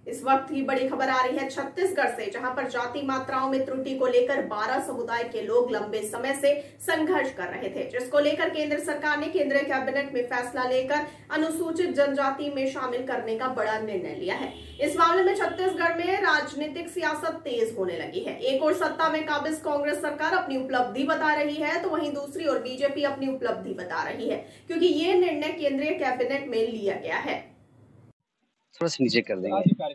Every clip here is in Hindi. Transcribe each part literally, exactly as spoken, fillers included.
इस वक्त की बड़ी खबर आ रही है छत्तीसगढ़ से, जहां पर जाति मात्राओं में त्रुटि को लेकर बारह समुदाय के लोग लंबे समय से संघर्ष कर रहे थे, जिसको लेकर केंद्र सरकार ने केंद्रीय कैबिनेट में फैसला लेकर अनुसूचित जनजाति में शामिल करने का बड़ा निर्णय लिया है। इस मामले में छत्तीसगढ़ में राजनीतिक सियासत तेज होने लगी है। एक और सत्ता में काबिज कांग्रेस सरकार अपनी उपलब्धि बता रही है, तो वहीं दूसरी ओर बीजेपी अपनी उपलब्धि बता रही है, क्योंकि ये निर्णय केंद्रीय कैबिनेट में लिया गया है। थोड़ा सा नीचे कर देंगे।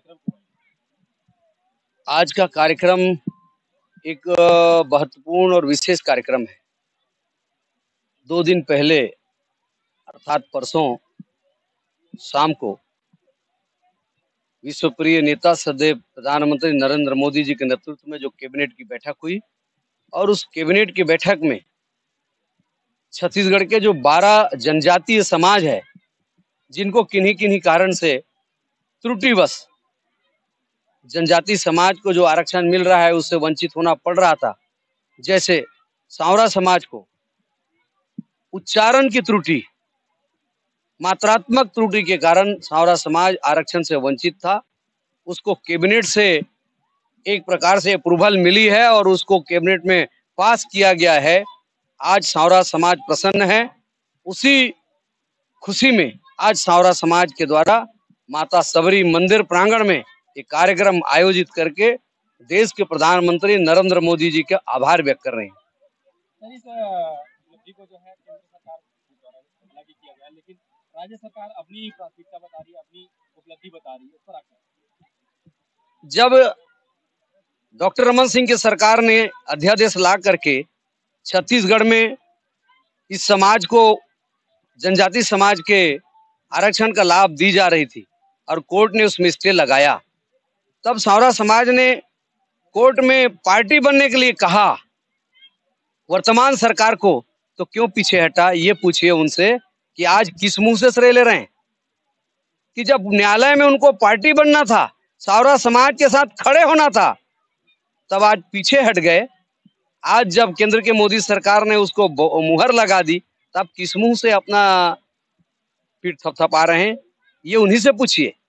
आज का कार्यक्रम एक महत्वपूर्ण और विशेष कार्यक्रम है। दो दिन पहले अर्थात परसों शाम को विश्व प्रिय नेता सदैव प्रधानमंत्री नरेंद्र मोदी जी के नेतृत्व में जो कैबिनेट की बैठक हुई, और उस कैबिनेट की बैठक में छत्तीसगढ़ के जो बारह जनजातीय समाज है, जिनको किन्हीं किन्हीं कारण से त्रुटिवश जनजाति समाज को जो आरक्षण मिल रहा है उससे वंचित होना पड़ रहा था। जैसे सांवरा समाज को उच्चारण की त्रुटि, मात्रात्मक त्रुटि के कारण सांवरा समाज आरक्षण से वंचित था। उसको कैबिनेट से एक प्रकार से अप्रूवल मिली है और उसको कैबिनेट में पास किया गया है। आज सांवरा समाज प्रसन्न है। उसी खुशी में आज सांवरा समाज के द्वारा माता सबरी मंदिर प्रांगण में एक कार्यक्रम आयोजित करके देश के प्रधानमंत्री नरेंद्र मोदी जी का आभार व्यक्त कर रहे हैं। सर, इस उपलब्धि को जो है केंद्र सरकार द्वारा लागू किया गया, लेकिन राज्य सरकार अपनी प्राथमिकता बता रही है, अपनी उपलब्धि बता रही है, उस पर आकर जब डॉक्टर रमन सिंह की सरकार ने अध्यादेश ला करके छत्तीसगढ़ में इस समाज को, जनजाति समाज के आरक्षण का लाभ दी जा रही थी और कोर्ट ने उसमें स्टे लगाया, तब सांवरा समाज ने कोर्ट में पार्टी बनने के लिए कहा। वर्तमान सरकार को तो क्यों पीछे हटा, ये पूछिए उनसे कि आज किस मुंह से श्रेय ले रहे हैं कि जब न्यायालय में उनको पार्टी बनना था, सांवरा समाज के साथ खड़े होना था, तब आज पीछे हट गए। आज जब केंद्र के मोदी सरकार ने उसको मुहर लगा दी, तब किस मुंह से अपना पीठ थपथपा रहे हैं, ये उन्हीं से पूछिए।